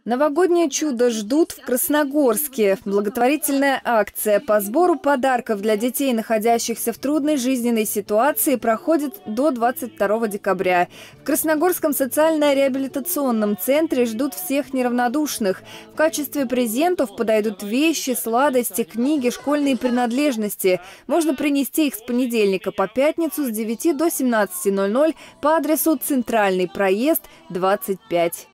Новогоднее чудо ждут в Красногорске. Благотворительная акция по сбору подарков для детей, находящихся в трудной жизненной ситуации, проходит до 22 декабря. В Красногорском социально-реабилитационном центре ждут всех неравнодушных. В качестве презентов подойдут вещи, сладости, книги, школьные принадлежности. Можно принести их с понедельника по пятницу с 9 до 17:00 по адресу Центральный проезд, 25.